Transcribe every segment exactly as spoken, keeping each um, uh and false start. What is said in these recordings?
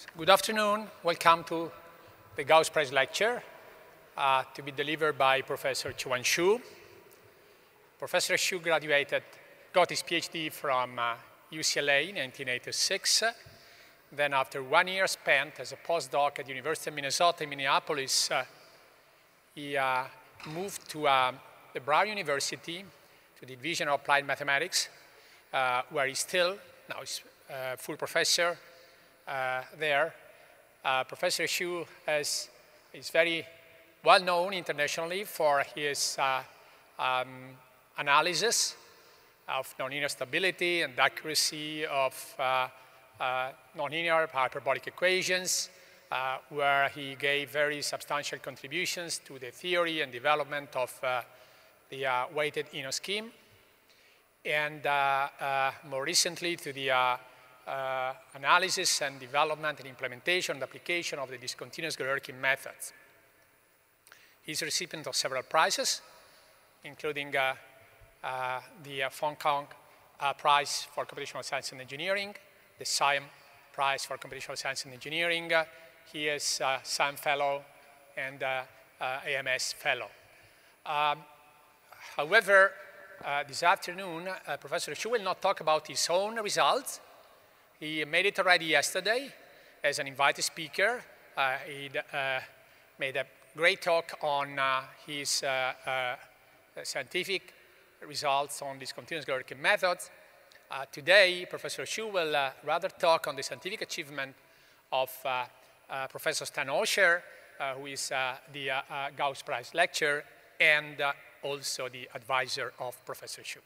Good afternoon. Welcome to the Gauss Prize lecture uh, to be delivered by Professor Qiuwen Xu. Professor Xu graduated, got his PhD from uh, U C L A in nineteen eighty-six. Then after one year spent as a postdoc at the University of Minnesota in Minneapolis, uh, he uh, moved to uh, the Brown University, to the Division of Applied Mathematics, uh, where he's still, now he's a full professor uh, there. Uh, Professor Xu is, is very well known internationally for his uh, um, analysis of nonlinear stability and accuracy of uh, uh, nonlinear hyperbolic equations, uh, where he gave very substantial contributions to the theory and development of uh, the uh, weighted Inner scheme, and uh, uh, more recently to the uh, uh, analysis and development and implementation and application of the discontinuous Galerkin methods. He's a recipient of several prizes, including uh, uh, the uh, Fong Kong uh, Prize for Computational Science and Engineering, the S I A M Prize for Computational Science and Engineering. Uh, he is uh, S I A M Fellow and uh, uh, A M S Fellow. Um, however, uh, this afternoon, uh, Professor Xu will not talk about his own results. He made it already yesterday as an invited speaker. Uh, he uh, made a great talk on uh, his uh, uh, scientific results on discontinuous Galerkin methods. Uh, today, Professor Xu will uh, rather talk on the scientific achievement of uh, uh, Professor Stan Osher, uh, who is uh, the uh, uh, Gauss Prize lecturer and uh, also the advisor of Professor Xu.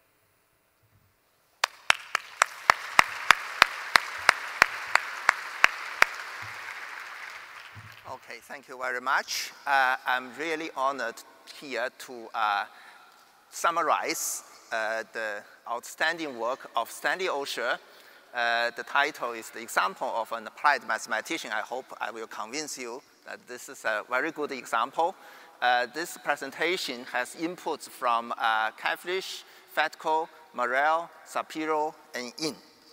Okay, thank you very much. Uh, I'm really honored here to uh, summarize uh, the outstanding work of Stanley Osher. Uh, the title is The Example of an Applied Mathematician. I hope I will convince you that this is a very good example. Uh, this presentation has inputs from uh, Kavlish, Fatko, Morel, Sapiro, and Yin.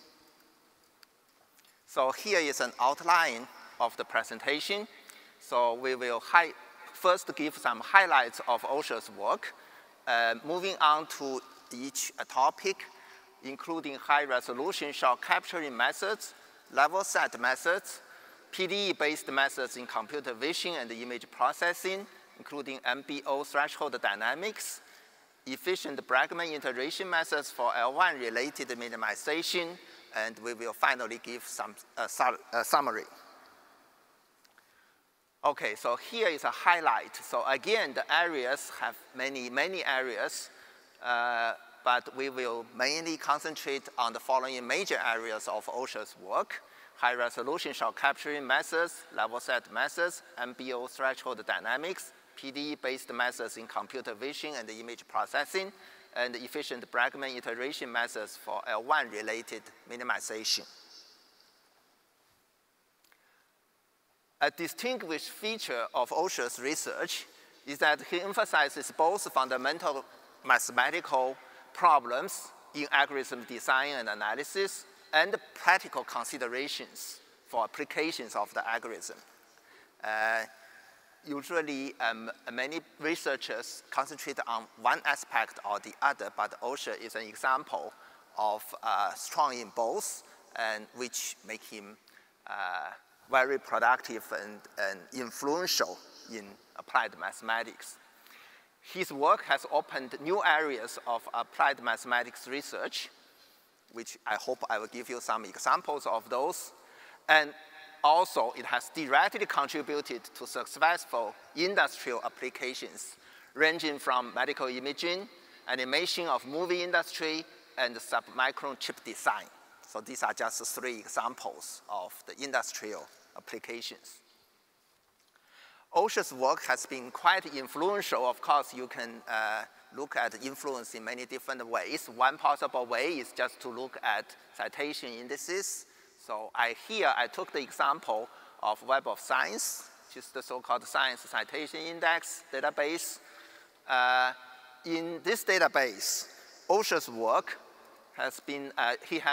So here is an outline of the presentation. So we will first give some highlights of Osher's work, uh, moving on to each uh, topic, including high-resolution shot capturing methods, level set methods, P D E-based methods in computer vision and image processing, including M B O threshold dynamics, efficient Bregman iteration methods for L one related minimization, and we will finally give some uh, su uh, summary. Okay, so here is a highlight. So again, the areas have many, many areas, uh, but we will mainly concentrate on the following major areas of Osher's work: high-resolution shot capturing methods, level set methods, M B O threshold dynamics, P D E-based methods in computer vision and image processing, and efficient Bregman iteration methods for L one related minimization. A distinguished feature of Osher's research is that he emphasizes both fundamental mathematical problems in algorithm design and analysis and practical considerations for applications of the algorithm. Uh, usually, um, many researchers concentrate on one aspect or the other, but Osher is an example of uh, strong in both, and which make him uh, very productive and, and influential in applied mathematics. His work has opened new areas of applied mathematics research, which I hope I will give you some examples of those. And also, it has directly contributed to successful industrial applications, ranging from medical imaging, animation of movie industry, and submicron chip design. So these are just three examples of the industrial applications. Osher's work has been quite influential. Of course, you can uh, look at influence in many different ways. One possible way is just to look at citation indices. So I, here I took the example of Web of Science, which is the so-called Science Citation Index database. Uh, in this database, Osher's work has been, uh, he has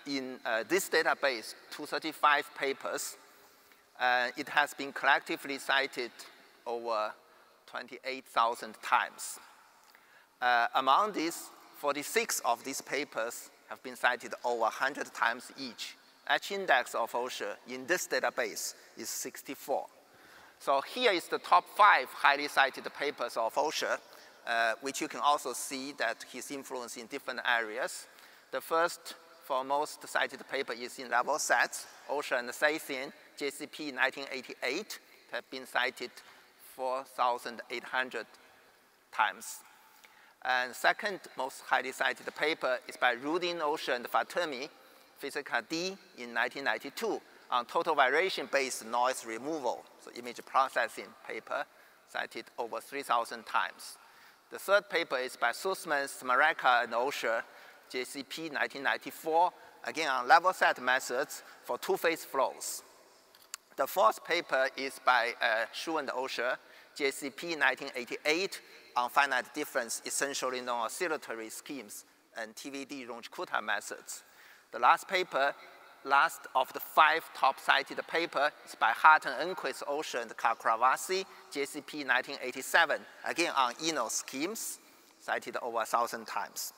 in uh, this database two hundred thirty-five papers. Uh, it has been collectively cited over twenty-eight thousand times. Uh, among these, forty-six of these papers have been cited over one hundred times each. H-index of OSHA in this database is sixty-four. So here is the top five highly cited papers of OSHA, uh, which you can also see that his influence in different areas. The first for most cited paper is in level sets. OSHA and Sathian, J C P nineteen eighty-eight, have been cited four thousand eight hundred times. And second most highly cited paper is by Rudin, OSHA, and Fatemi, Physica D in nineteen ninety-two on total variation-based noise removal, so image processing paper, cited over three thousand times. The third paper is by Sussman, Smareka, and OSHA, J C P nineteen ninety-four, again on level set methods for two-phase flows. The fourth paper is by uh, Shu and OSHA, J C P nineteen eighty-eight, on finite difference, essentially non-oscillatory schemes, and T V D Runge-Kutta methods. The last paper, last of the five top cited paper, is by Harton, Enquist, OSHA, and Kakravasi, J C P nineteen eighty-seven, again on E N O schemes, cited over a thousand times.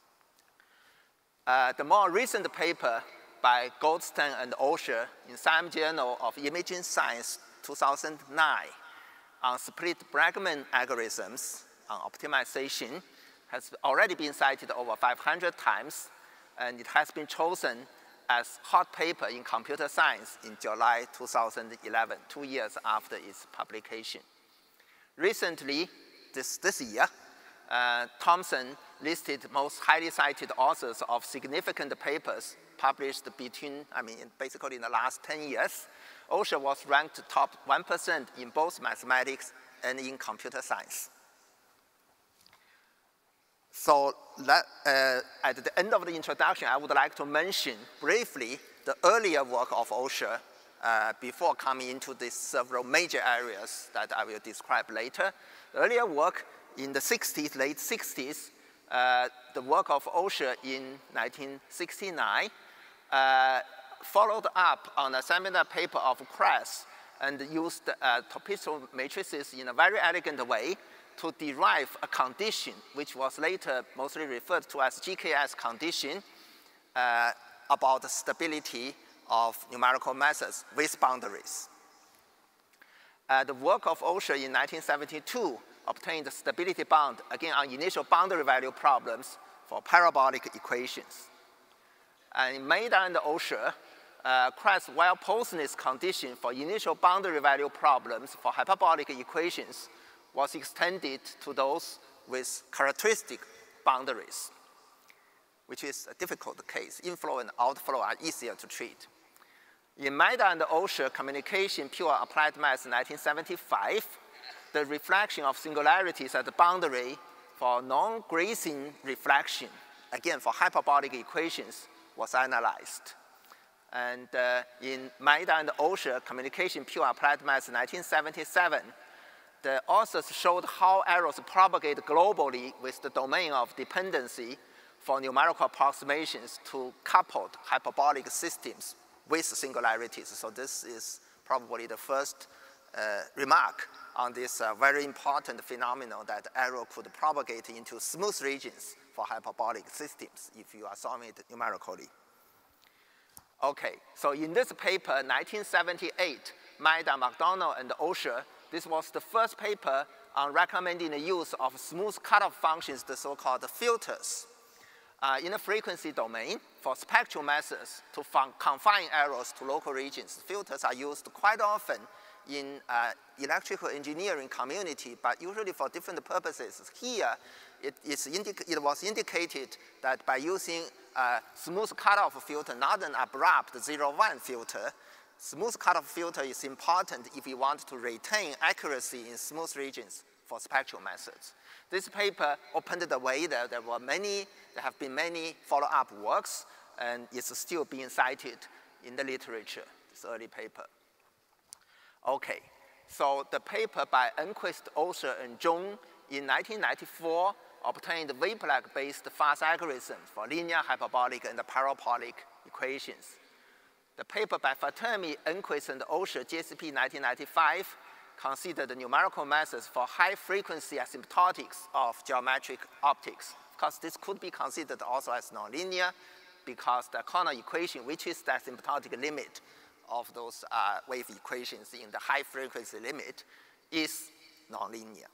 Uh, the more recent paper by Goldstein and OSHA in Science Journal of Imaging Science two thousand nine on split Bregman algorithms on optimization has already been cited over five hundred times, and it has been chosen as hot paper in computer science in July two thousand eleven, two years after its publication. Recently, this, this year, uh, Thomson listed most highly cited authors of significant papers published between, I mean, basically in the last ten years. OSHA was ranked top one percent in both mathematics and in computer science. So that, uh, at the end of the introduction, I would like to mention briefly the earlier work of OSHA uh, before coming into these several major areas that I will describe later. The earlier work in the sixties, late sixties, uh, the work of OSHA in nineteen sixty-nine, uh, followed up on a seminar paper of Kress and used uh, Topiso matrices in a very elegant way to derive a condition which was later mostly referred to as G K S condition uh, about the stability of numerical methods with boundaries. Uh, the work of OSHA in nineteen seventy-two obtained the stability bound, again on initial boundary value problems for parabolic equations. And in Maida and OSHA, uh, Kress Weil-Posnis condition for initial boundary value problems for hyperbolic equations was extended to those with characteristic boundaries, which is a difficult case. Inflow and outflow are easier to treat. In Maida and OSHA Communication Pure Applied Math nineteen seventy-five, the reflection of singularities at the boundary for non-grazing reflection, again for hyperbolic equations, was analyzed. And uh, in Maida and OSHA Communication Pure Applied Math nineteen seventy-seven, the authors showed how errors propagate globally with the domain of dependency for numerical approximations to coupled hyperbolic systems with singularities. So this is probably the first uh, remark on this uh, very important phenomenon that error could propagate into smooth regions for hyperbolic systems if you are solving it numerically. Okay, so in this paper, nineteen seventy-eight, Maida, McDonald, and OSHA, this was the first paper on recommending the use of smooth cutoff functions, the so-called filters, uh, in the frequency domain for spectral methods to confine errors to local regions. Filters are used quite often in uh, electrical engineering community, but usually for different purposes. Here, it, is it was indicated that by using a smooth cutoff filter, not an abrupt zero one filter, smooth cutoff filter is important if you want to retain accuracy in smooth regions for spectral methods. This paper opened the way. That there were many, there have been many follow-up works, and it's still being cited in the literature, this early paper. Okay, so the paper by Enquist, OSHA, and Zhong in nineteen ninety-four obtained Viplag-based fast algorithms for linear, hyperbolic, and parabolic equations. The paper by Fatemi, Enquist, and Osher, J C P nineteen ninety-five, considered the numerical methods for high-frequency asymptotics of geometric optics. Of course, this could be considered also as nonlinear because the corner equation, which is the asymptotic limit of those uh, wave equations in the high-frequency limit, is nonlinear.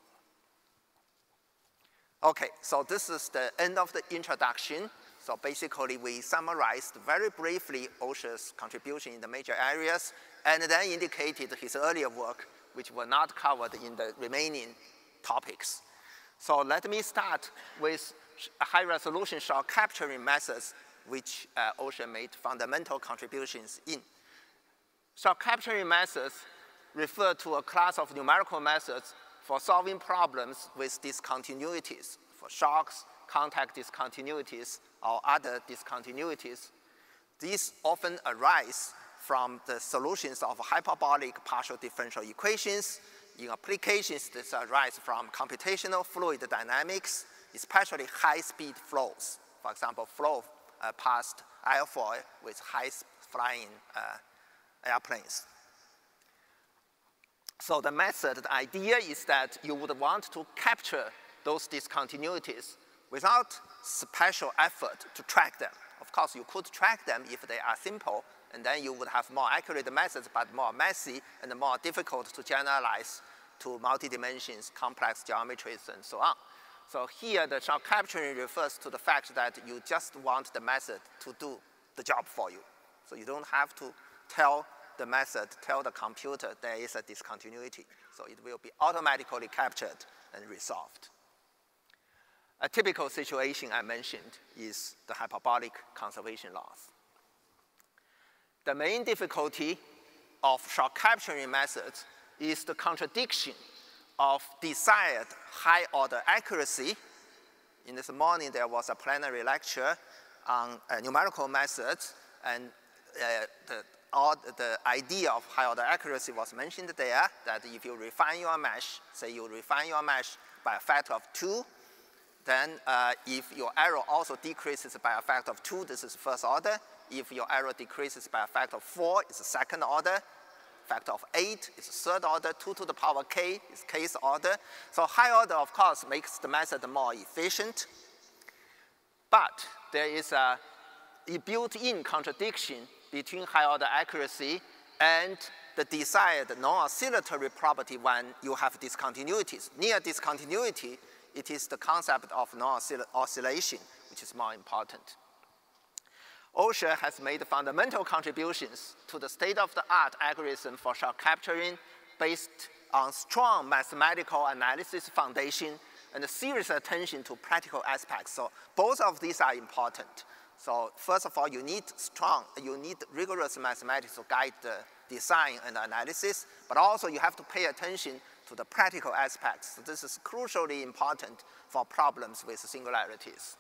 Okay, so this is the end of the introduction. So basically, we summarized very briefly Osher's contribution in the major areas, and then indicated his earlier work, which were not covered in the remaining topics. So let me start with high-resolution shot capturing methods, which uh, Osher made fundamental contributions in. Shot capturing methods refer to a class of numerical methods for solving problems with discontinuities, for shocks, contact discontinuities, or other discontinuities. These often arise from the solutions of hyperbolic partial differential equations. In applications, this arise from computational fluid dynamics, especially high-speed flows. For example, flow uh, past airfoil with high-flying uh, airplanes. So the method, the idea is that you would want to capture those discontinuities without special effort to track them. Of course, you could track them if they are simple, and then you would have more accurate methods, but more messy and more difficult to generalize to multi-dimensions, complex geometries, and so on. So here, the shot capturing refers to the fact that you just want the method to do the job for you. So you don't have to tell the method, tell the computer there is a discontinuity. So it will be automatically captured and resolved. A typical situation I mentioned is the hyperbolic conservation laws. The main difficulty of shot capturing methods is the contradiction of desired high-order accuracy. In this morning, there was a plenary lecture on uh, numerical methods, and uh, the, all, the idea of high-order accuracy was mentioned there, that if you refine your mesh, say you refine your mesh by a factor of two, then uh, if your error also decreases by a factor of two, this is first order. If your error decreases by a factor of four, it's a second order. Factor of eight is third order. two to the power k is kth order. So high order, of course, makes the method more efficient. But there is a, a built-in contradiction between high order accuracy and the desired non-oscillatory property when you have discontinuities. Near discontinuity, it is the concept of non-oscillation, which is more important. Osher has made fundamental contributions to the state-of-the-art algorithm for shot capturing based on strong mathematical analysis foundation and a serious attention to practical aspects. So both of these are important. So first of all, you need strong, you need rigorous mathematics to guide the design and analysis, but also you have to pay attention to the practical aspects. So this is crucially important for problems with singularities.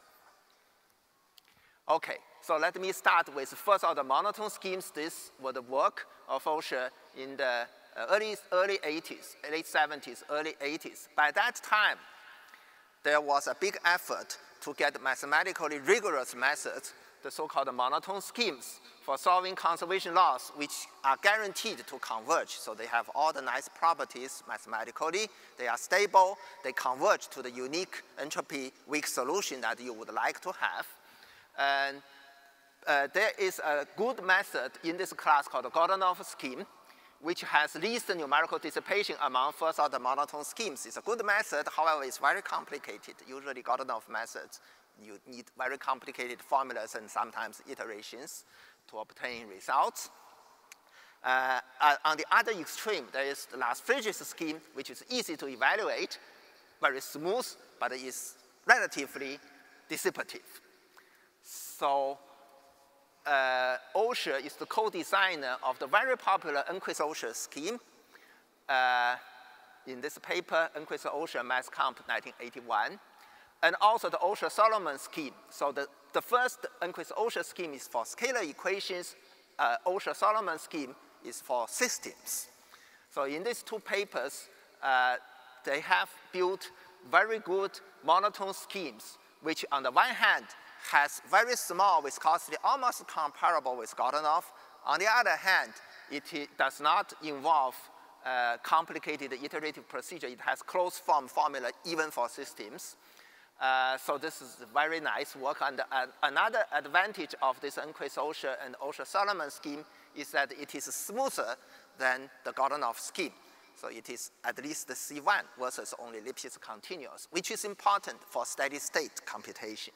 Okay, so let me start with first order monotone schemes. This was the work of Osher in the early, early eighties, late seventies, early eighties. By that time, there was a big effort to get mathematically rigorous methods, the so-called monotone schemes, for solving conservation laws, which are guaranteed to converge. So they have all the nice properties mathematically. They are stable. They converge to the unique entropy weak solution that you would like to have. And uh, there is a good method in this class called the Godunov scheme, which has least numerical dissipation among first order monotone schemes. It's a good method, however, it's very complicated. Usually Godunov methods, you need very complicated formulas and sometimes iterations to obtain results. Uh, uh, on the other extreme, there is the Lars-Friedrich scheme, which is easy to evaluate, very smooth, but is relatively dissipative. So uh, Osher is the co-designer of the very popular Enquist-Osher scheme. Uh, in this paper, Enquist-Osher Math Comp nineteen eighty-one, and also the Osher-Solomon scheme. So the, the first Enquist-Osher scheme is for scalar equations. Uh, Osher-Solomon scheme is for systems. So in these two papers, uh, they have built very good monotone schemes, which on the one hand has very small viscosity, almost comparable with Godunov. On the other hand, it, it does not involve uh, complicated iterative procedure. It has closed form formula even for systems. Uh, so this is very nice work. And uh, another advantage of this Enquist-Osher and Osher-Solomon scheme is that it is smoother than the Godunov scheme. So it is at least the C one versus only Lipschitz continuous, which is important for steady state computation.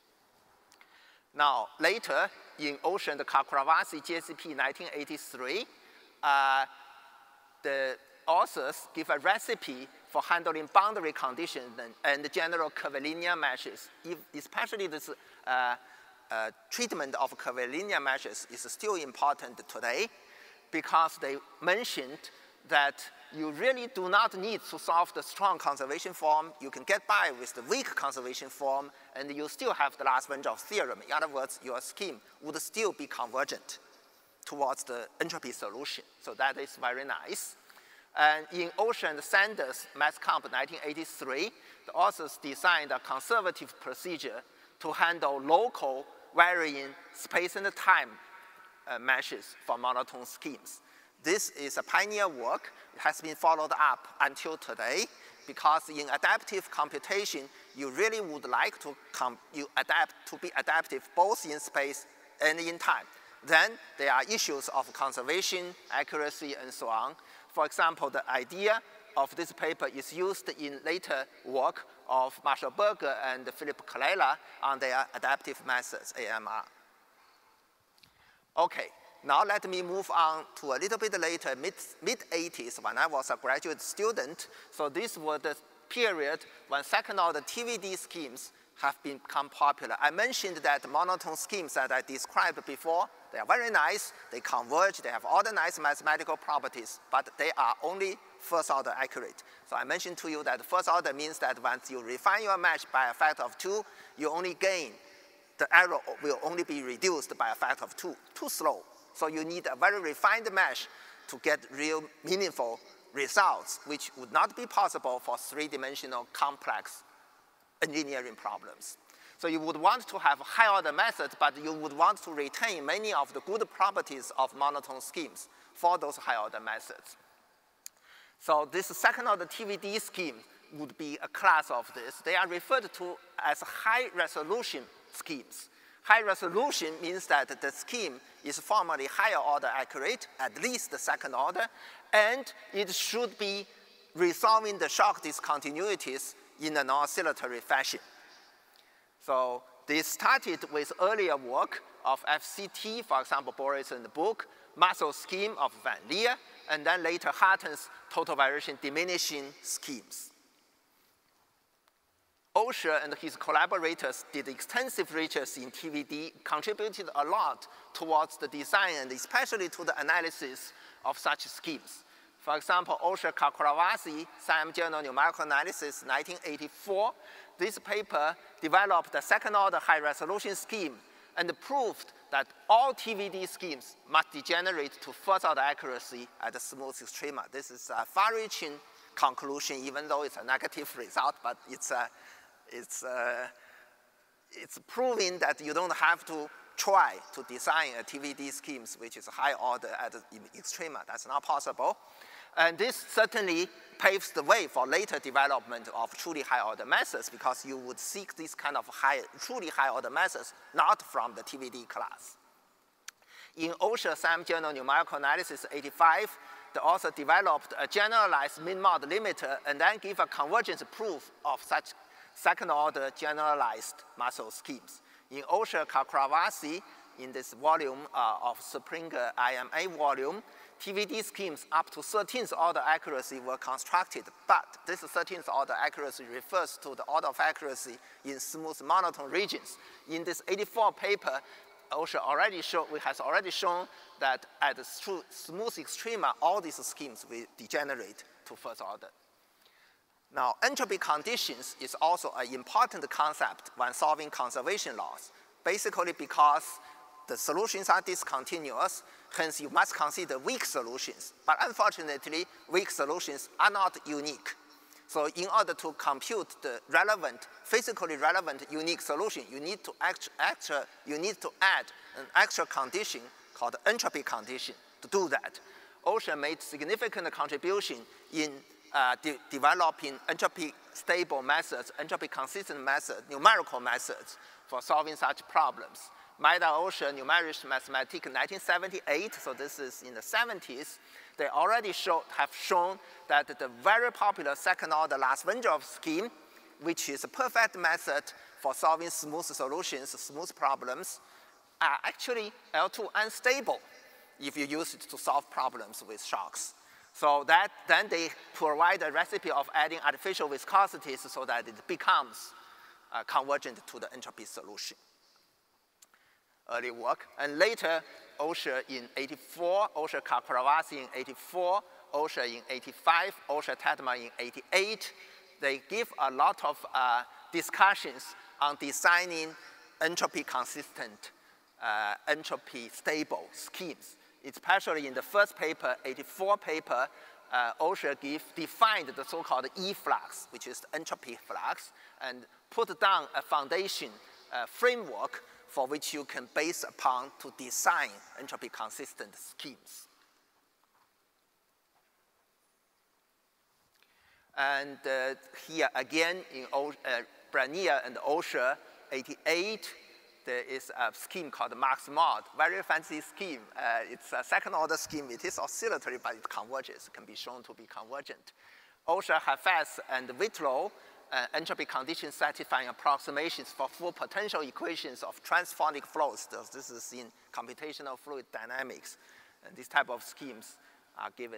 Now, later in Osher and Chakravarty J C P nineteen eighty-three, uh, the authors give a recipe for handling boundary conditions and, and general curvilinear meshes. If, especially this uh, uh, treatment of curvilinear meshes is still important today because they mentioned that you really do not need to solve the strong conservation form. You can get by with the weak conservation form, and you still have the Lars-Wenzhou theorem. In other words, your scheme would still be convergent towards the entropy solution. So that is very nice. And in Osher and Sanders MassComp nineteen eighty-three, the authors designed a conservative procedure to handle local varying space and time uh, meshes for monotone schemes. This is a pioneer work. It has been followed up until today because in adaptive computation, you really would like to com you adapt to be adaptive both in space and in time. Then there are issues of conservation, accuracy, and so on. For example, the idea of this paper is used in later work of Marshall Berger and Philip Colella on their adaptive methods, A M R. Okay. Now let me move on to a little bit later, mid eighties, when I was a graduate student. So this was the period when second-order T V D schemes have become popular. I mentioned that monotone schemes that I described before, they are very nice, they converge, they have all the nice mathematical properties, but they are only first-order accurate. So I mentioned to you that first-order means that once you refine your mesh by a factor of two, you only gain, the error will only be reduced by a factor of two, too slow. So you need a very refined mesh to get real meaningful results, which would not be possible for three-dimensional complex engineering problems. So you would want to have high-order methods, but you would want to retain many of the good properties of monotone schemes for those high-order methods. So this second-order T V D scheme would be a class of this. They are referred to as high-resolution schemes. High resolution means that the scheme is formally higher order accurate, at least the second order, and it should be resolving the shock discontinuities in an oscillatory fashion. So they started with earlier work of F C T, for example, Boris and the book, muscle scheme of Van Leer, and then later Harton's total variation diminishing schemes. Osher and his collaborators did extensive research in T V D, contributed a lot towards the design and especially to the analysis of such schemes. For example, Osher Chakravarty, Sam Journal Numerical Analysis, nineteen eighty-four. This paper developed a second-order high-resolution scheme and proved that all T V D schemes must degenerate to first-order accuracy at the smooth extrema. This is a far-reaching conclusion, even though it's a negative result, but it's a It's, uh, it's proving that you don't have to try to design a T V D schemes which is high order at the extrema. That's not possible. And this certainly paves the way for later development of truly high order methods because you would seek these kind of high, truly high order methods not from the T V D class. In Osher Sam Journal Numerical Analysis eighty-five, the author developed a generalized min-mod limiter and then gave a convergence proof of such second-order generalized muscle schemes. In Osher Chakravarty, in this volume uh, of Springer I M A volume, T V D schemes up to thirteenth order accuracy were constructed, but this thirteenth order accuracy refers to the order of accuracy in smooth monotone regions. In this eighty-four paper, Osher already show, has already shown that at the smooth extrema, all these schemes will degenerate to first order. Now, entropy conditions is also an important concept when solving conservation laws, basically because the solutions are discontinuous, hence you must consider weak solutions. But unfortunately, weak solutions are not unique. So in order to compute the relevant, physically relevant unique solution, you need to act, extra, you need to add an extra condition called entropy condition to do that. Ocean made significant contribution in uh, de developing entropy stable methods, entropy consistent methods, numerical methods for solving such problems. Maeda-Oshia Numerisch Mathematik in nineteen seventy-eight, so this is in the seventies, they already show, have shown that the very popular second-order Lars-Windroff scheme, which is a perfect method for solving smooth solutions, smooth problems, are actually L two unstable if you use it to solve problems with shocks. So that, then they provide a recipe of adding artificial viscosities so that it becomes uh, convergent to the entropy solution. Early work. And later, Oshia in eighty-four, Oshia-Kakravarzi in eighty-four, Oshia in eighty-five, Oshia-Tadema in eighty-eight. They give a lot of uh, discussions on designing entropy-consistent, uh, entropy-stable schemes. Especially in the first paper, eighty-four paper, uh, Oshia give, defined the so-called E-flux, which is the entropy flux, and put down a foundation uh, framework for which you can base upon to design entropy-consistent schemes. And uh, here again, in o uh, Branier and Oshia, eighty-eight, there is a scheme called Max-Mod, very fancy scheme. Uh, it's a second-order scheme. It is oscillatory, but it converges, it can be shown to be convergent. Oshia, Hafez, and Whitlow, uh, entropy condition satisfying approximations for full potential equations of transphonic flows. This is in computational fluid dynamics. And these type of schemes are given.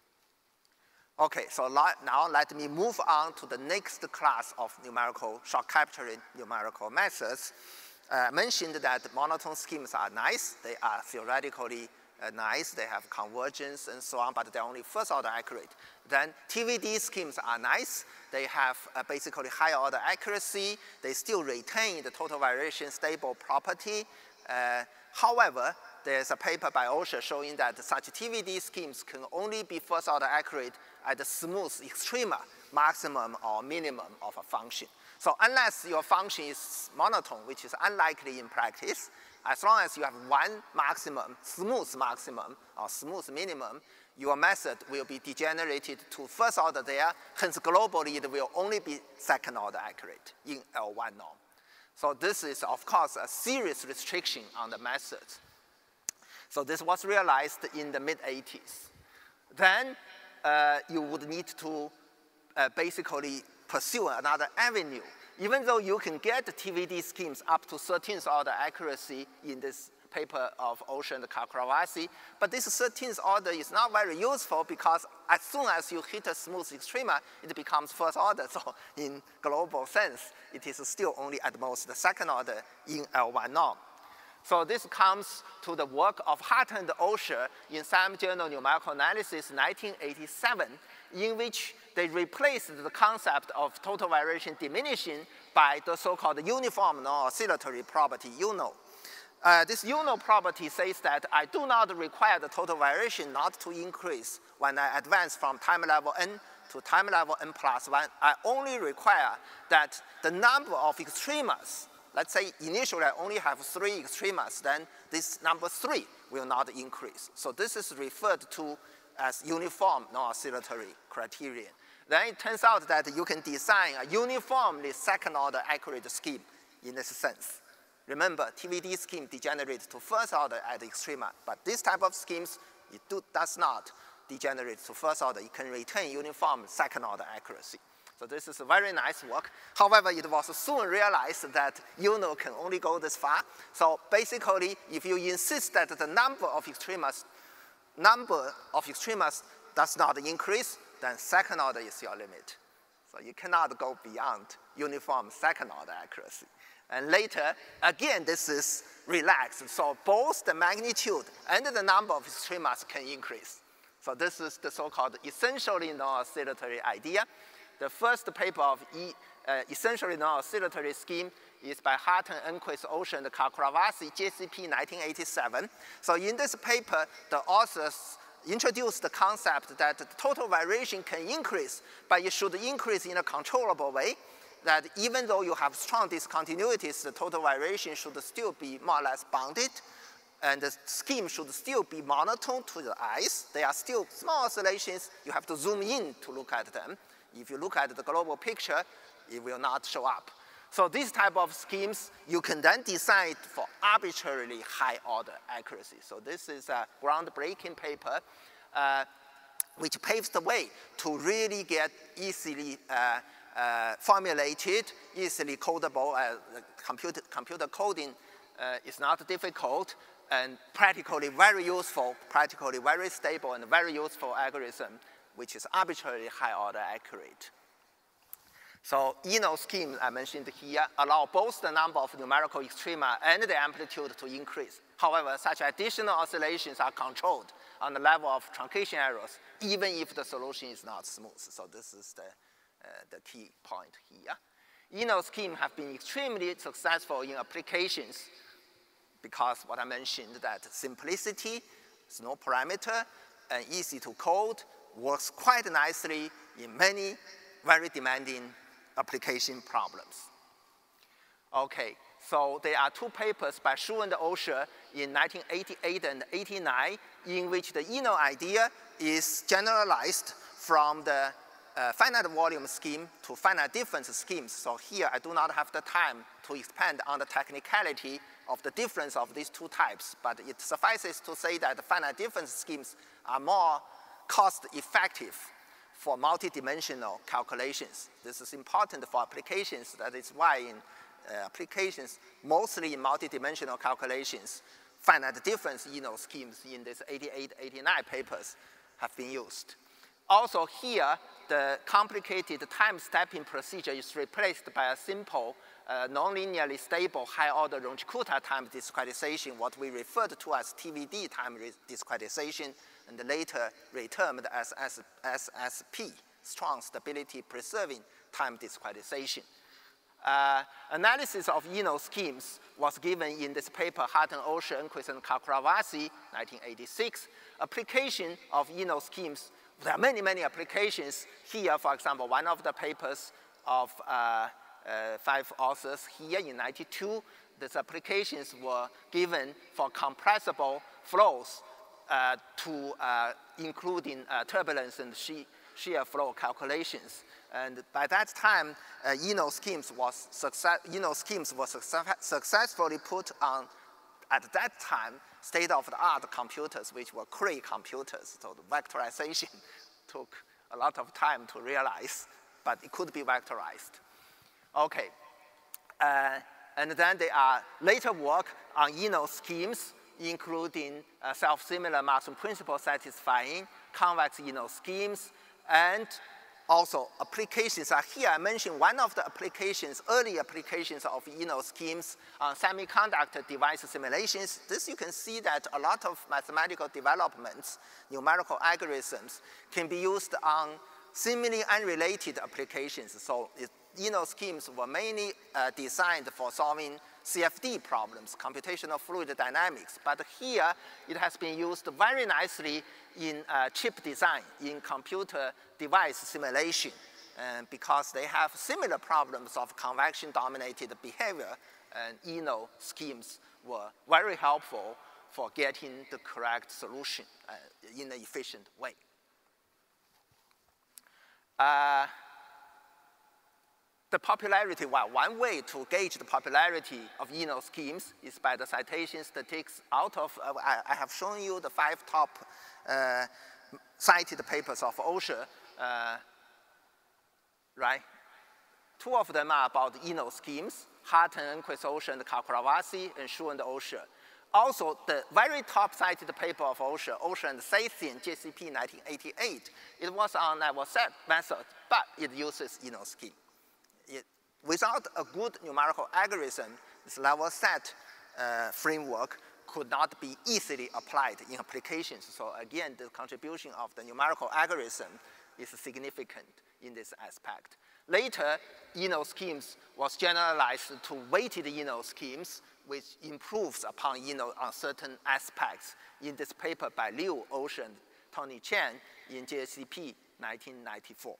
Okay, so now let me move on to the next class of numerical shock capturing numerical methods. I uh, mentioned that monotone schemes are nice. They are theoretically uh, nice. They have convergence and so on, but they're only first order accurate. Then T V D schemes are nice. They have uh, basically higher order accuracy. They still retain the total variation stable property. Uh, however, there's a paper by Oshia showing that such T V D schemes can only be first order accurate at the smooth extrema, maximum or minimum of a function. So unless your function is monotone, which is unlikely in practice, as long as you have one maximum, smooth maximum or smooth minimum, your method will be degenerated to first order there. Hence, globally, it will only be second order accurate in L one norm. So this is, of course, a serious restriction on the method. So this was realized in the mid eighties. Then uh, you would need to uh, basically pursue another avenue. Even though you can get T V D schemes up to thirteenth order accuracy in this paper of Oshia and Kakravarzi, but this thirteenth order is not very useful because as soon as you hit a smooth extrema, it becomes first order. So in global sense, it is still only at most the second order in L one norm. So this comes to the work of Hutton and Oshia in Sam Journal Numerical Analysis nineteen eighty-seven, in which they replaced the concept of total variation diminishing by the so-called uniform non-oscillatory property, U N O. Uh, this U N O property says that I do not require the total variation not to increase when I advance from time level n to time level n plus one. I only require that the number of extremas, let's say initially I only have three extremas, then this number three will not increase. So this is referred to as uniform non-oscillatory criterion. Then it turns out that you can design a uniformly second order accurate scheme in this sense. Remember, T V D scheme degenerates to first order at the extrema, but this type of schemes, it do, does not degenerate to first order. It can retain uniform second order accuracy. So this is a very nice work. However, it was soon realized that U N O can only go this far. So basically, if you insist that the number of extremas, number of extremas does not increase, then second order is your limit. So you cannot go beyond uniform second order accuracy. And later, again, this is relaxed. So both the magnitude and the number of extremas can increase. So this is the so-called essentially non-oscillatory idea. The first paper of e, uh, essentially non-oscillatory scheme is by Hutton, Enquist, Oshia, and Kakravarzi, J C P nineteen eighty-seven. So in this paper, the authors introduced the concept that the total variation can increase, but it should increase in a controllable way, that even though you have strong discontinuities, the total variation should still be more or less bounded, and the scheme should still be monotone to the eyes. They are still small oscillations. You have to zoom in to look at them. If you look at the global picture, it will not show up. So these type of schemes, you can then decide for arbitrarily high order accuracy. So this is a groundbreaking paper uh, which paves the way to really get easily uh, uh, formulated, easily codable. Uh, computer, computer coding uh, is not difficult and practically very useful, practically very stable and very useful algorithm, which is arbitrarily high order accurate. So E N O scheme I mentioned here allow both the number of numerical extrema and the amplitude to increase. However, such additional oscillations are controlled on the level of truncation errors, even if the solution is not smooth. So this is the, uh, the key point here. E N O scheme have been extremely successful in applications because what I mentioned, that simplicity, is no parameter, and easy to code, works quite nicely in many very demanding application problems. Okay, so there are two papers by Xu and Osher in nineteen eighty-eight and eighty-nine in which the E N O idea is generalized from the uh, finite volume scheme to finite difference schemes. So here I do not have the time to expand on the technicality of the difference of these two types, but it suffices to say that the finite difference schemes are more cost effective for multidimensional calculations. This is important for applications. That is why in uh, applications, mostly in multidimensional calculations, finite difference E N O schemes in this eighty-eight, eighty-nine papers have been used. Also here, the complicated time stepping procedure is replaced by a simple, uh, non-linearly stable high-order Runge-Kutta time discretization, what we referred to as T V D time discretization, and later retermed as S S P, strong stability preserving time discretization. Uh, analysis of E N O schemes was given in this paper, Hutton, Osher, Enquist, and Chakravarti, nineteen eighty-six. Application of E N O schemes, there are many, many applications. Here, for example, one of the papers of uh, uh, five authors here in ninety-two, these applications were given for compressible flows uh, to uh, including uh, turbulence and shear, shear flow calculations. And by that time, uh, E N O schemes was success, E N O schemes were success, successfully put on, at that time, state-of-the-art computers, which were Cray computers. So the vectorization took a lot of time to realize, but it could be vectorized. Okay, uh, and then there are later work on E N O schemes, including uh, self-similar maximum principle satisfying, convex E N O schemes, and also applications are here. I mentioned one of the applications, early applications of E N O schemes on semiconductor device simulations. This you can see that a lot of mathematical developments, numerical algorithms, can be used on seemingly unrelated applications. So it, E N O schemes were mainly uh, designed for solving C F D problems, computational fluid dynamics. But here, it has been used very nicely in uh, chip design, in computer device simulation, uh, because they have similar problems of convection-dominated behavior, and E N O schemes were very helpful for getting the correct solution uh, in an efficient way. Uh, The popularity, well, one way to gauge the popularity of E N O schemes is by the citation statistics out of, uh, I, I have shown you the five top uh, cited papers of Osher, uh, right? Two of them are about E N O schemes, Hutton, Enquist, Osher, and Chakravarti, and Xu and Osher. Also, the very top cited paper of Osher, Osher and Sathian, J C P nineteen eighty-eight, it was on level set method, but it uses E N O scheme. It, without a good numerical algorithm, this level set uh, framework could not be easily applied in applications. So again, the contribution of the numerical algorithm is significant in this aspect. Later, E N O schemes was generalized to weighted E N O schemes, which improves upon E N O on certain aspects. In this paper by Liu, Osher, and Tony Chen in J C P nineteen ninety-four.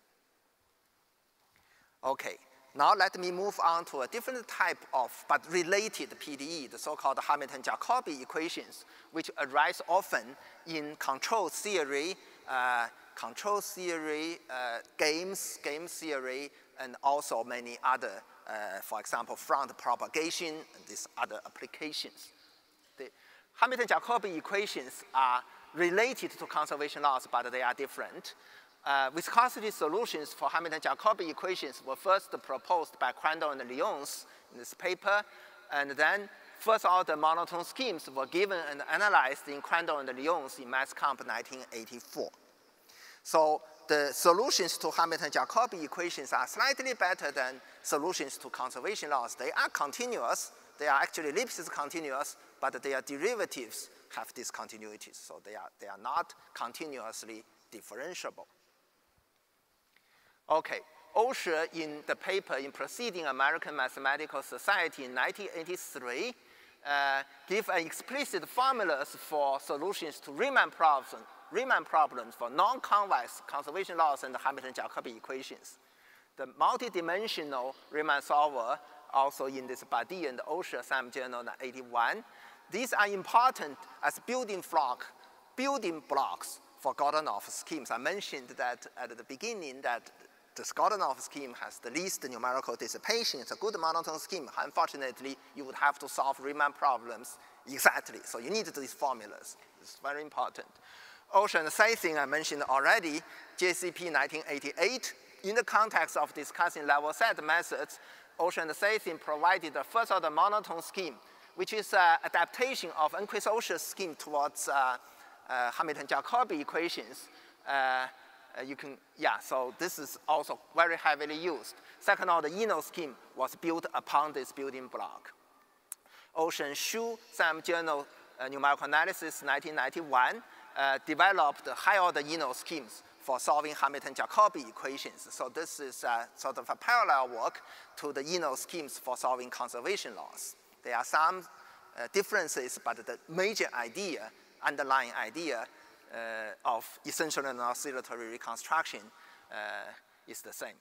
Okay, now let me move on to a different type of, but related P D E, the so-called Hamilton-Jacobi equations, which arise often in control theory, uh, control theory, uh, games, game theory, and also many other, uh, for example, front propagation and these other applications. The Hamilton-Jacobi equations are related to conservation laws, but they are different. Uh, viscosity solutions for Hamilton-Jacobi equations were first proposed by Crandall and Lyons in this paper, and then first-order monotone schemes were given and analyzed in Crandall and Lyons in MassComp nineteen eighty-four. So the solutions to Hamilton-Jacobi equations are slightly better than solutions to conservation laws. They are continuous. They are actually Lipschitz continuous, but their derivatives have discontinuities, so they are, they are not continuously differentiable. Okay, Osher in the paper in Proceeding American Mathematical Society in nineteen eighty-three uh, give an explicit formulas for solutions to Riemann problems, Riemann problems for non-convex conservation laws and Hamilton-Jacobi equations. The multidimensional Riemann solver, also in this Badi and Osher Sam Journal in eighty-one, these are important as building block, building blocks for Godunov schemes. I mentioned that at the beginning that the Godunov scheme has the least numerical dissipation. It's a good monotone scheme. Unfortunately, you would have to solve Riemann problems exactly. So you need these formulas. It's very important. Osher and Saythin I mentioned already, J C P nineteen eighty-eight. In the context of discussing level set methods, Osher and Saythin provided a first-order monotone scheme, which is an adaptation of Enquist-Osher scheme towards uh, uh, Hamilton-Jacobi equations. Uh, Uh, you can, yeah, so this is also very heavily used. Second order Eno scheme was built upon this building block. Ocean Shu, Sam Journal uh, Numerical Analysis, nineteen ninety-one, uh, developed high order Eno schemes for solving Hamilton-Jacobi equations. So this is uh, sort of a parallel work to the Eno schemes for solving conservation laws. There are some uh, differences, but the major idea, underlying idea, Uh, of essential and oscillatory reconstruction uh, is the same.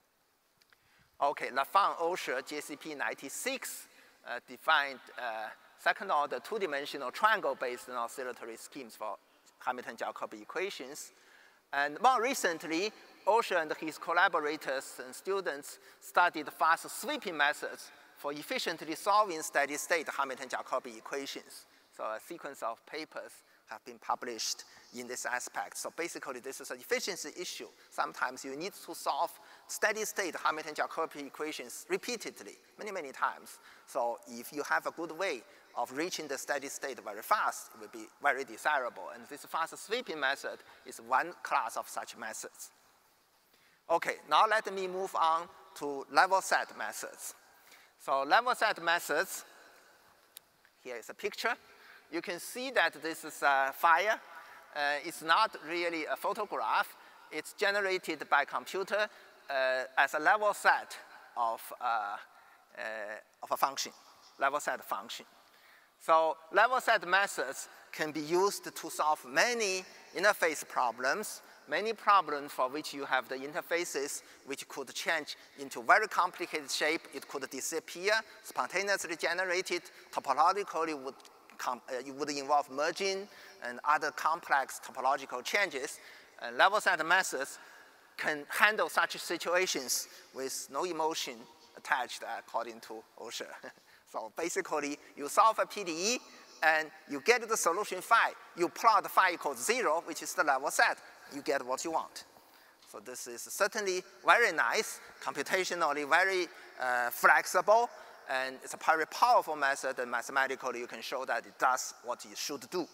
Okay, Lafont Osher, J C P ninety-six, uh, defined uh, second-order two-dimensional triangle-based oscillatory schemes for Hamilton-Jacobi equations. And more recently, Osher and his collaborators and students studied fast sweeping methods for efficiently solving steady-state Hamilton-Jacobi equations. So a sequence of papers have been published in this aspect. So basically, this is an efficiency issue. Sometimes you need to solve steady-state Hamilton-Jacobi equations repeatedly, many, many times. So if you have a good way of reaching the steady state very fast, it will be very desirable. And this fast sweeping method is one class of such methods. Okay, now let me move on to level set methods. So level set methods, here is a picture. You can see that this is a fire. Uh, it's not really a photograph. It's generated by computer uh, as a level set of, uh, uh, of a function, level set function. So level set methods can be used to solve many interface problems, many problems for which you have the interfaces which could change into very complicated shape. It could disappear, spontaneously generated, topologically would Com uh, it would involve merging and other complex topological changes. And level set methods can handle such situations with no emotion attached, according to Osher. So basically, you solve a P D E, and you get the solution phi. You plot phi equals zero, which is the level set. You get what you want. So this is certainly very nice, computationally very uh, flexible, and it's a very powerful method, and mathematically you can show that it does what it should do.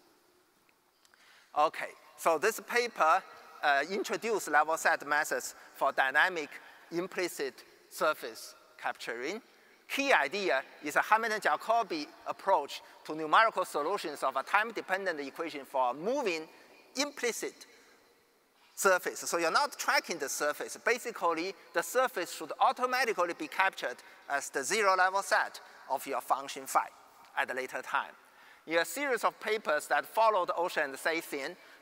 Okay, so this paper uh, introduced level set methods for dynamic implicit surface capturing. Key idea is a Hamilton-Jacobi approach to numerical solutions of a time-dependent equation for a moving implicit surface. So you're not tracking the surface. Basically, the surface should automatically be captured as the zero level set of your function phi at a later time. In a series of papers that followed Osher and Saythin,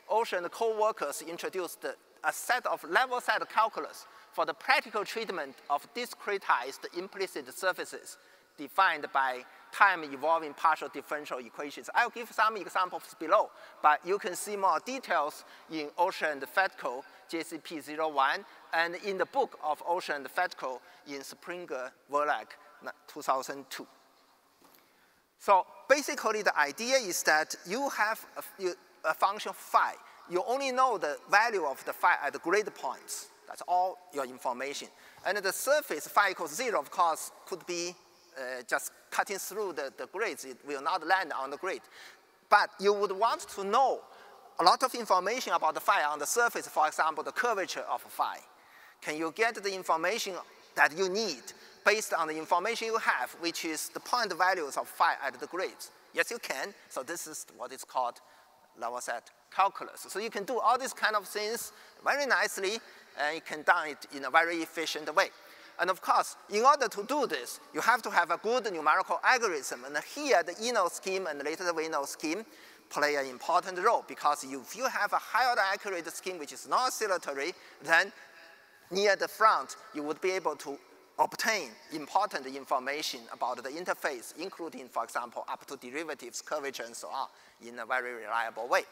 Osher and co-workers introduced a set of level set calculus for the practical treatment of discretized implicit surfaces defined by time-evolving partial differential equations. I'll give some examples below, but you can see more details in Osher and Fatko, J C P zero one, and in the book of Osher and Fatko in Springer Verlag, two thousand two. So basically, the idea is that you have a, a function phi. You only know the value of the phi at the grid points. That's all your information. And the surface phi equals zero, of course, could be uh, just cutting through the, the grids. It will not land on the grid. But you would want to know a lot of information about the phi on the surface, for example, the curvature of phi. Can you get the information that you need based on the information you have, which is the point values of phi at the grids? Yes, you can. So this is what is called level set calculus. So you can do all these kind of things very nicely, and you can do it in a very efficient way. And of course, in order to do this, you have to have a good numerical algorithm. And here, the Eno scheme and later the Wino scheme play an important role, because if you have a higher accurate scheme which is not oscillatory, then near the front, you would be able to obtain important information about the interface, including, for example, up to derivatives, curvature, and so on, in a very reliable way.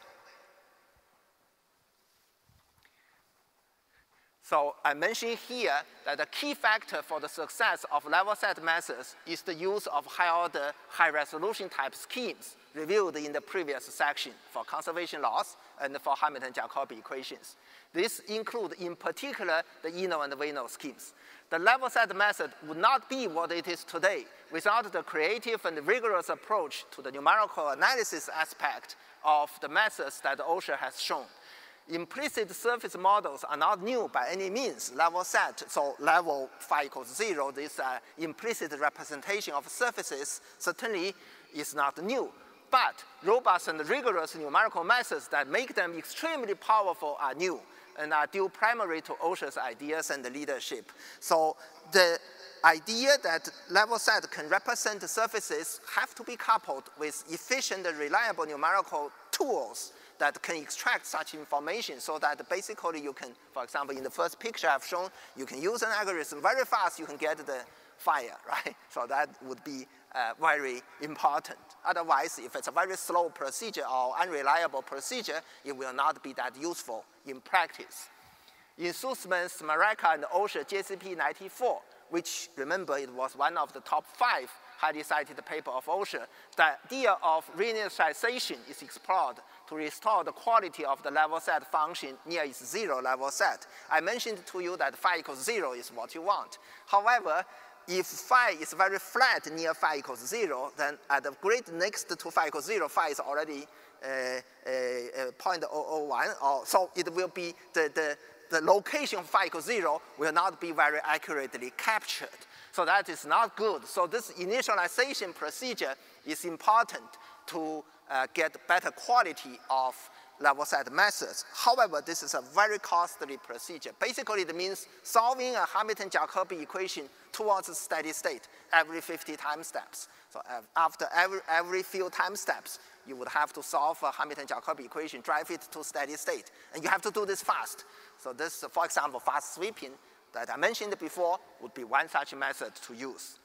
So I mentioned here that the key factor for the success of level set methods is the use of high-order, high-resolution type schemes reviewed in the previous section for conservation laws and for Hamilton-Jacobi equations. This includes, in particular, the Eno and Wino schemes. The level set method would not be what it is today without the creative and rigorous approach to the numerical analysis aspect of the methods that Osher has shown. Implicit surface models are not new by any means. Level set, so level phi equals zero, this uh, implicit representation of surfaces certainly is not new. But robust and rigorous numerical methods that make them extremely powerful are new and are due primarily to Osher's ideas and leadership. So the idea that level set can represent surfaces have to be coupled with efficient and reliable numerical tools that can extract such information, so that basically you can, for example, in the first picture I've shown, you can use an algorithm very fast, you can get the fire, right? So that would be uh, very important. Otherwise, if it's a very slow procedure or unreliable procedure, it will not be that useful in practice. In Sussman's Mareka and Osher J C P ninety-four, which, remember, it was one of the top five highly cited paper of Osher, the idea of reinitialization is explored to restore the quality of the level set function near its zero level set. I mentioned to you that phi equals zero is what you want. However, if phi is very flat near phi equals zero, then at the grid next to phi equals zero, phi is already uh, uh, uh, zero point zero zero one, or, so it will be the, the, the location of phi equals zero will not be very accurately captured. So that is not good. So this initialization procedure is important to uh, get better quality of level set methods. However, this is a very costly procedure. Basically, it means solving a Hamilton-Jacobi equation towards a steady state every fifty time steps. So after every, every few time steps, you would have to solve a Hamilton-Jacobi equation, drive it to steady state. And you have to do this fast. So this, for example, fast sweeping that I mentioned before would be one such method to use.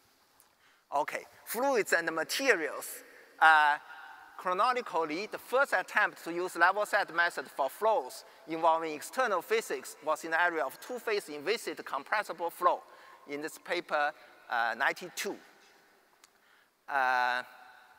Okay, fluids and materials. Uh, chronologically, the first attempt to use level set method for flows involving external physics was in the area of two-phase inviscid compressible flow in this paper uh, ninety-two. Uh,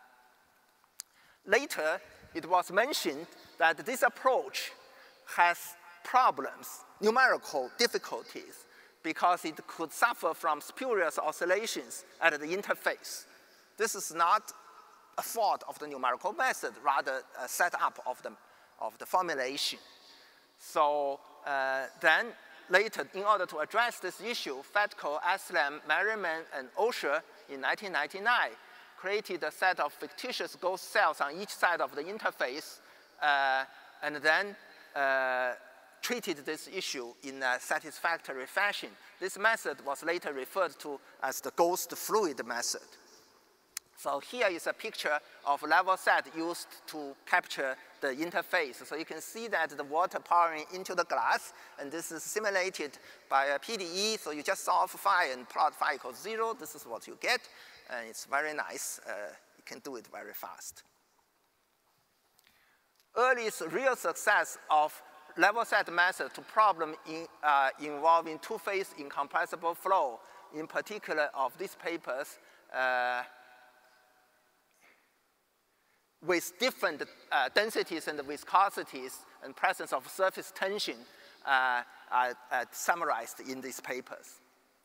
later, it was mentioned that this approach has problems, numerical difficulties, because it could suffer from spurious oscillations at the interface. This is not a fault of the numerical method, rather a setup of the, of the formulation. So uh, then later, in order to address this issue, Fatko, Aslam, Merriman, and Osher in nineteen ninety-nine created a set of fictitious ghost cells on each side of the interface, uh, and then uh, treated this issue in a satisfactory fashion. This method was later referred to as the ghost fluid method. So here is a picture of level set used to capture the interface. So you can see that the water pouring into the glass, and this is simulated by a P D E. So you just solve phi and plot phi equals zero. This is what you get, and it's very nice. Uh, you can do it very fast. Earliest real success of level set method to problem in, uh, involving two-phase incompressible flow, in particular of these papers, uh, with different uh, densities and viscosities and presence of surface tension uh, are, are summarized in these papers.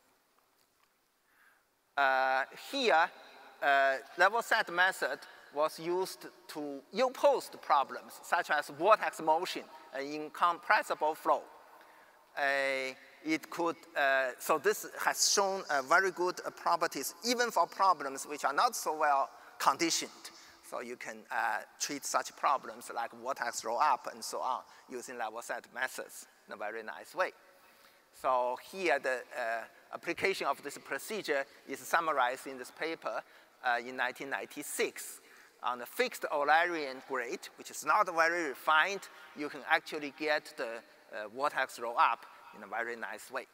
Uh, here, uh, level set method was used to ill-posed problems, such as vortex motion and incompressible flow. Uh, it could, uh, so this has shown uh, very good uh, properties, even for problems which are not so well conditioned. So you can uh, treat such problems like vortex roll up and so on using level set methods in a very nice way. So here the uh, application of this procedure is summarized in this paper uh, in nineteen ninety-six. On a fixed Eulerian grid, which is not very refined, you can actually get the uh, vortex roll up in a very nice way.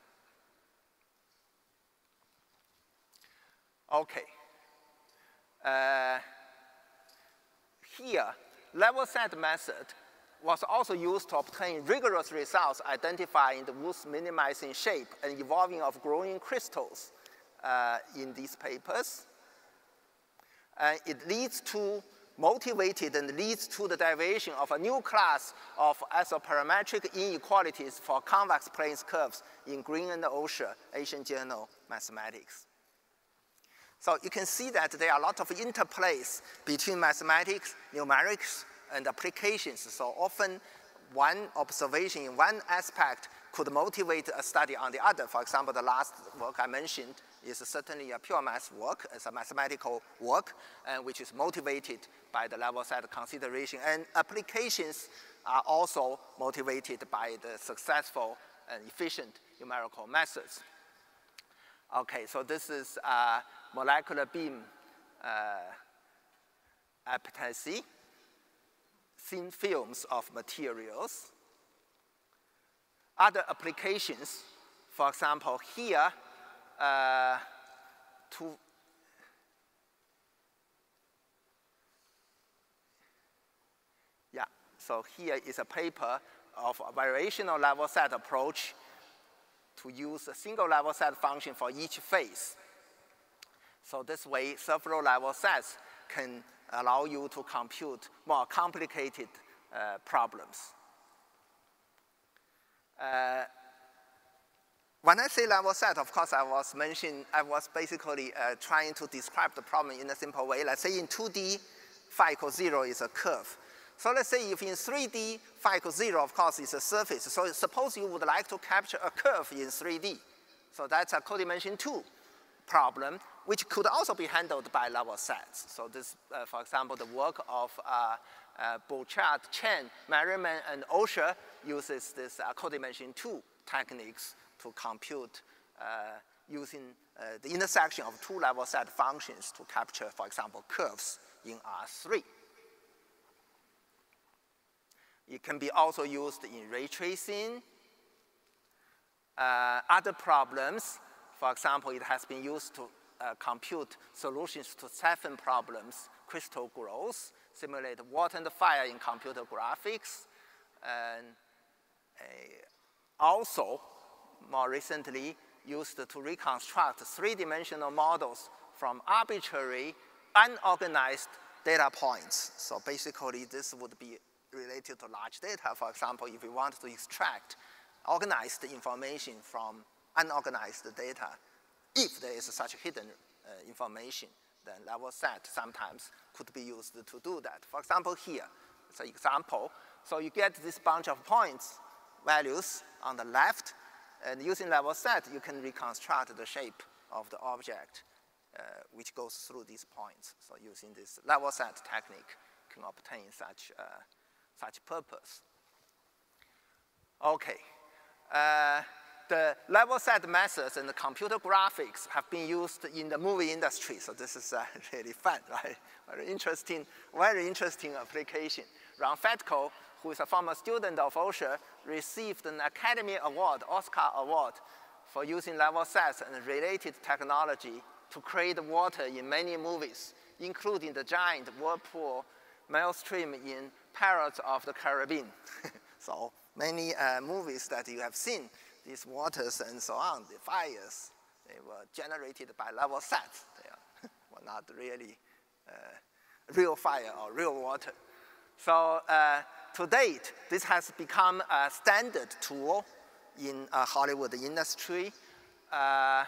Okay. Uh, Here, level set method was also used to obtain rigorous results identifying the Wurtz minimizing shape and evolving of growing crystals uh, in these papers. Uh, it leads to, motivated and leads to the derivation of a new class of isoparametric inequalities for convex planes curves in Green and Osher, Asian Journal Mathematics. So you can see that there are a lot of interplays between mathematics, numerics, and applications. So often one observation in one aspect could motivate a study on the other. For example, the last work I mentioned is certainly a pure math work, it's a mathematical work, and which is motivated by the level set consideration. And applications are also motivated by the successful and efficient numerical methods. Okay, so this is uh, molecular beam uh, epitaxy, thin films of materials. Other applications, for example, here, uh, to yeah, so here is a paper of a variational level set approach to use a single level set function for each phase. So this way, several level sets can allow you to compute more complicated uh, problems. Uh, when I say level set, of course, I was mentioning, I was basically uh, trying to describe the problem in a simple way. Let's say in two D, phi equals zero is a curve. So let's say if in three D, phi equals zero, of course, is a surface. So suppose you would like to capture a curve in three D. So that's a codimension two problem, which could also be handled by level sets. So this, uh, for example, the work of uh, uh, Bouchard, Chen, Merriman, and Osher uses this uh, codimension two techniques to compute uh, using uh, the intersection of two level set functions to capture, for example, curves in R three. It can be also used in ray tracing. Uh, other problems, for example, it has been used to uh, compute solutions to Cepheid problems, crystal growth, simulate water and fire in computer graphics, and uh, also, more recently, used to reconstruct three-dimensional models from arbitrary, unorganized data points. So basically, this would be related to large data. For example, if we want to extract organized information from unorganized data, if there is such hidden uh, information, then level set sometimes could be used to do that. For example, here, it's an example. So you get this bunch of points, values on the left, and using level set, you can reconstruct the shape of the object uh, which goes through these points. So using this level set technique can obtain such, uh, such purpose. Okay. Uh, the level set methods and the computer graphics have been used in the movie industry. So this is uh, really fun, right? Very interesting, very interesting application. Ron Fatko, who is a former student of OSHA, received an Academy Award, Oscar Award, for using level sets and related technology to create water in many movies, including the giant whirlpool maelstrom in Pirates of the Caribbean. So many uh, movies that you have seen, these waters and so on, the fires, they were generated by level sets. They are, were not really uh, real fire or real water. So uh, to date, this has become a standard tool in uh, Hollywood industry. Uh,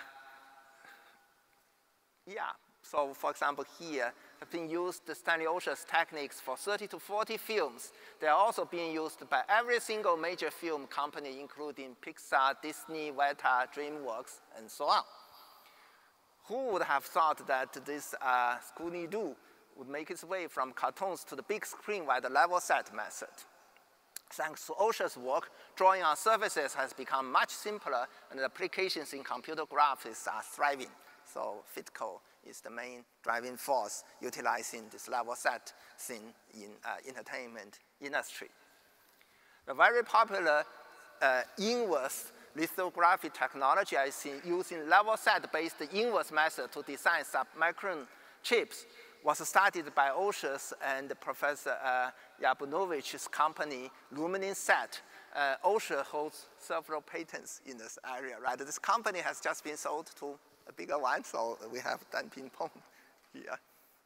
yeah, so for example here, have been used the Stanley Ocean's techniques for thirty to forty films. They are also being used by every single major film company, including Pixar, Disney, Weta, DreamWorks, and so on. Who would have thought that this uh, Scooby-Doo would make its way from cartoons to the big screen by the level set method? Thanks to OSHA's work, drawing on surfaces has become much simpler, and the applications in computer graphics are thriving. So Fitco is the main driving force utilizing this level set thing in uh, entertainment industry. The very popular uh, inverse lithography technology I see using level set based inverse method to design submicron chips was started by OSHA's and Professor uh, Yabunovich's company, Luminisat. Uh, OSHA holds several patents in this area, right? This company has just been sold to a bigger one, so we have Dan Ping Pong here.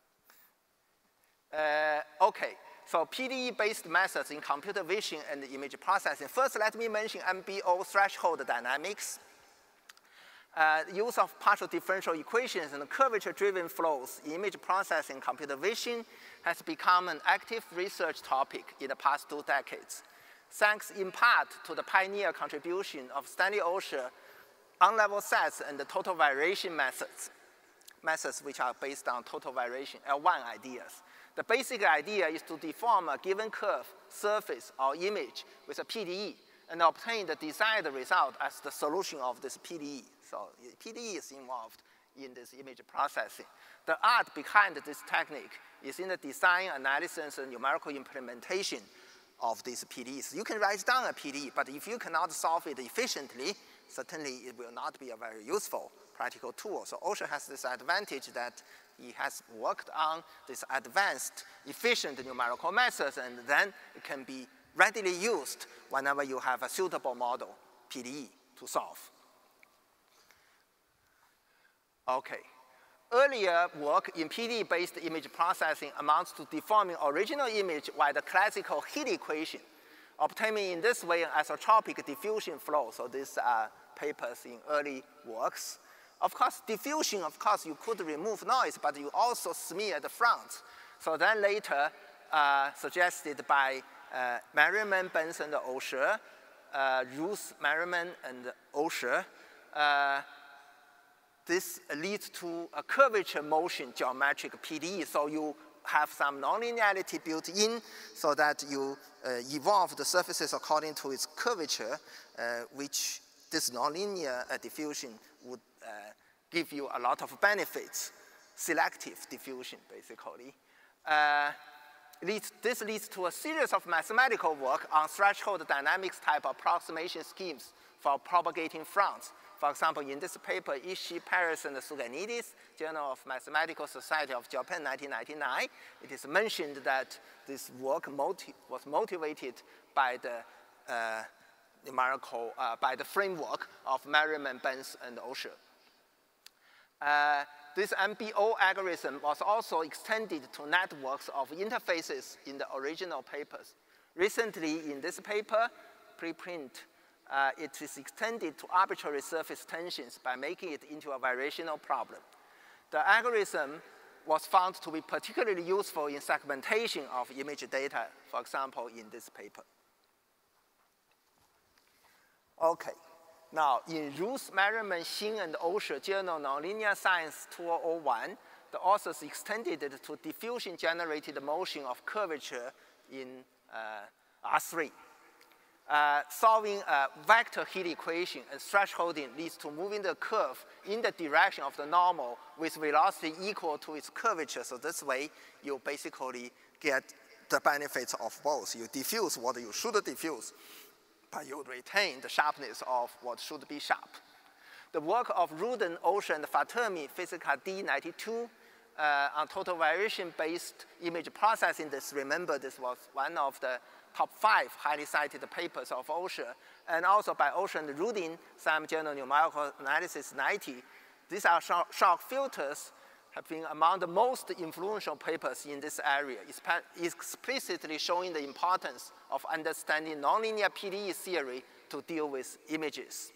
Uh, okay, so P D E-based methods in computer vision and image processing. First, let me mention M B O threshold dynamics. Uh, use of partial differential equations and curvature-driven flows in image processing computer vision has become an active research topic in the past two decades, thanks in part to the pioneer contribution of Stanley Osher on level sets and the total variation methods, methods which are based on total variation, L one ideas. The basic idea is to deform a given curve, surface, or image with a P D E and obtain the desired result as the solution of this P D E. So P D E is involved in this image processing. The art behind this technique is in the design, analysis, and numerical implementation of these P D Es. You can write down a P D E, but if you cannot solve it efficiently, certainly it will not be a very useful practical tool. So OSHA has this advantage that he has worked on this advanced, efficient numerical methods, and then it can be readily used whenever you have a suitable model, P D E, to solve. Okay. Earlier work in P D E-based image processing amounts to deforming original image by the classical heat equation, obtaining in this way an isotropic diffusion flow. So these are papers in early works. Of course, diffusion, of course, you could remove noise, but you also smear the front. So then later, uh, suggested by uh, Merriman, Benson, and Osher, uh, Ruth, Merriman, and Osher, uh, this leads to a curvature motion geometric P D E. So you have some nonlinearity built in so that you uh, evolve the surfaces according to its curvature, uh, which this nonlinear uh, diffusion would uh, give you a lot of benefits. Selective diffusion, basically. Uh, leads, this leads to a series of mathematical work on threshold dynamics type approximation schemes for propagating fronts. For example, in this paper, Ishii, Paris, and Suganidis, Journal of Mathematical Society of Japan, nineteen ninety-nine, it is mentioned that this work motiv was motivated by the uh, numerical, uh, by the framework of Merriman, Benz, and Osher. Uh, this M B O algorithm was also extended to networks of interfaces in the original papers. Recently, in this paper, preprint, Uh, it is extended to arbitrary surface tensions by making it into a variational problem. The algorithm was found to be particularly useful in segmentation of image data, for example, in this paper. Okay, now in Ruth, Merriman, Xin, and Osher Journal Nonlinear Science two thousand one, the authors extended it to diffusion-generated motion of curvature in uh, R three. uh, solving a vector heat equation and thresholding leads to moving the curve in the direction of the normal with velocity equal to its curvature. So this way, you basically get the benefits of both. You diffuse what you should diffuse, but you retain the sharpness of what should be sharp. The work of Rudin, Osher, and Fatemi, Physica D ninety-two, uh, on total variation-based image processing. This, remember, this was one of the top five highly cited papers of Osher, and also by Osher and Rudin, Sam Journal Numerical Analysis ninety. These are shock filters have been among the most influential papers in this area, explicitly showing the importance of understanding nonlinear P D E theory to deal with images.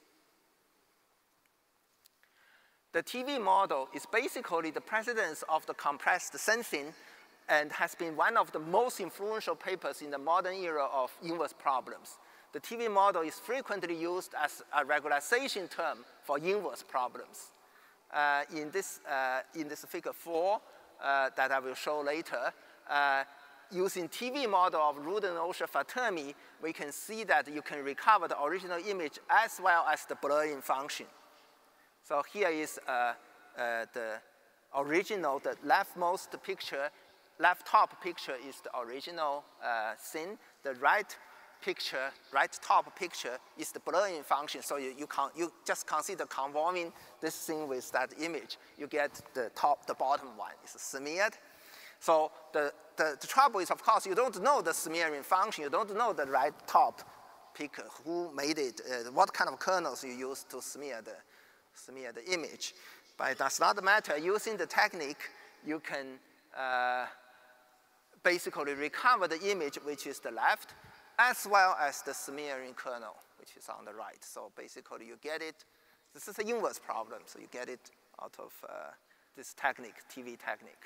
The T V model is basically the precedence of the compressed sensing and has been one of the most influential papers in the modern era of inverse problems. The T V model is frequently used as a regularization term for inverse problems. Uh, in, this, uh, in this figure four uh, that I will show later, uh, using T V model of Rudin, Osher, Fatemi, we can see that you can recover the original image as well as the blurring function. So here is uh, uh, the original, the leftmost picture, left top picture is the original uh, scene. The right picture, right top picture is the blurring function. So you, you, can, you just consider convolving this thing with that image. You get the top, the bottom one is smeared. So the, the, the trouble is, of course, you don't know the smearing function. You don't know the right top picker, who made it, uh, what kind of kernels you use to smear the, smear the image. But it does not matter. Using the technique, you can uh, basically recover the image, which is the left, as well as the smearing kernel, which is on the right. So basically, you get it. This is an inverse problem, so you get it out of uh, this technique, T V technique.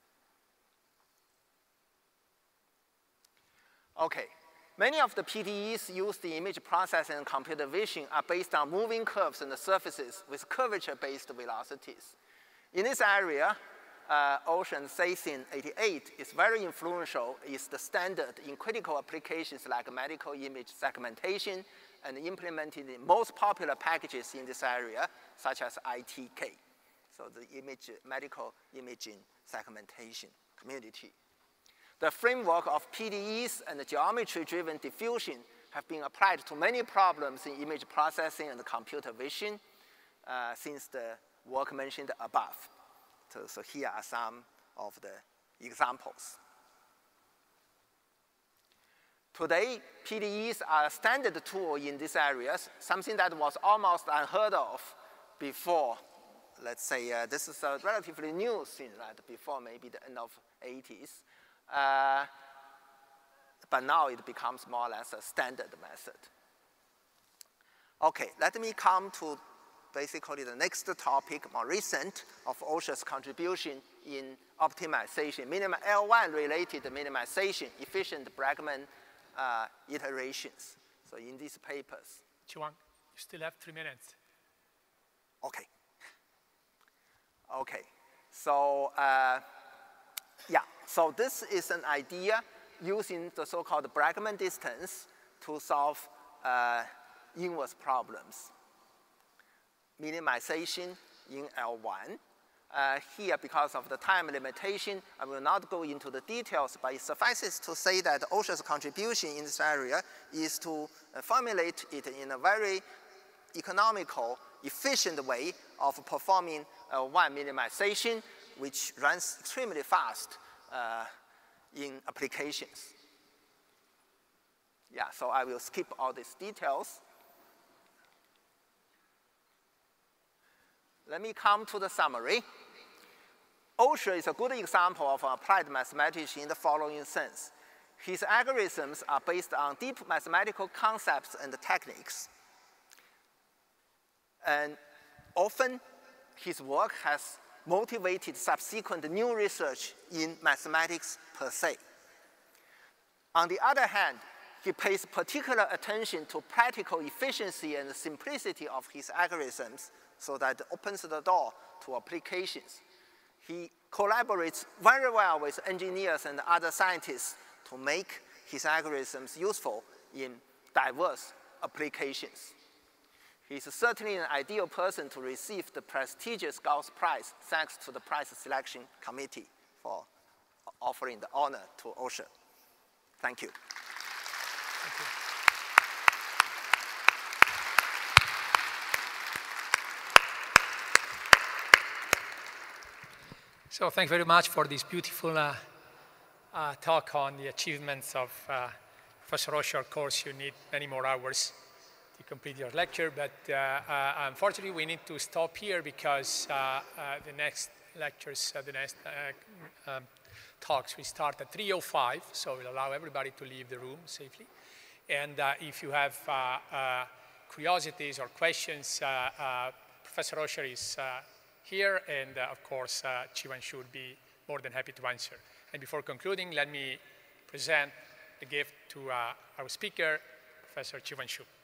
Okay. Many of the P D Es used in image processing and computer vision are based on moving curves and the surfaces with curvature-based velocities. In this area, uh, Ocean Sathin eighty-eight is very influential, is the standard in critical applications like medical image segmentation and implemented in most popular packages in this area, such as I T K, so the image, medical imaging segmentation community. The framework of P D Es and geometry-driven diffusion have been applied to many problems in image processing and computer vision uh, since the work mentioned above. So, so here are some of the examples. Today, P D Es are a standard tool in these areas, something that was almost unheard of before. Let's say uh, this is a relatively new thing, right? Before maybe the end of eighties. Uh, but now it becomes more or less a standard method. Okay, let me come to basically the next topic, more recent, of Osher's contribution in optimization, minima L one related minimization, efficient Bregman uh, iterations. So in these papers. Chuan, you still have three minutes. Okay. Okay, so uh, yeah, so this is an idea using the so-called Bregman distance to solve uh, inverse problems. Minimization in L one. Uh, here, because of the time limitation, I will not go into the details, but it suffices to say that Osher's contribution in this area is to uh, formulate it in a very economical, efficient way of performing uh, one minimization, which runs extremely fast uh, in applications. Yeah, so I will skip all these details. Let me come to the summary. Osher is a good example of an applied mathematician in the following sense. His algorithms are based on deep mathematical concepts and techniques. And often, his work has motivated subsequent new research in mathematics per se. On the other hand, he pays particular attention to practical efficiency and simplicity of his algorithms so that it opens the door to applications. He collaborates very well with engineers and other scientists to make his algorithms useful in diverse applications. He's certainly an ideal person to receive the prestigious Gauss Prize, thanks to the prize selection committee for offering the honor to OSHA. Thank you. Thank you. So thank you very much for this beautiful uh, uh, talk on the achievements of uh, Professor Osher. Of course, you need many more hours to complete your lecture, but uh, uh, unfortunately, we need to stop here because uh, uh, the next lectures, uh, the next uh, um, talks, we start at three oh five, so we'll allow everybody to leave the room safely. And uh, if you have uh, uh, curiosities or questions, uh, uh, Professor Osher is uh, here, and uh, of course, uh, Chi-Wan Shu would be more than happy to answer. And before concluding, let me present the gift to uh, our speaker, Professor Chi-Wan Shu.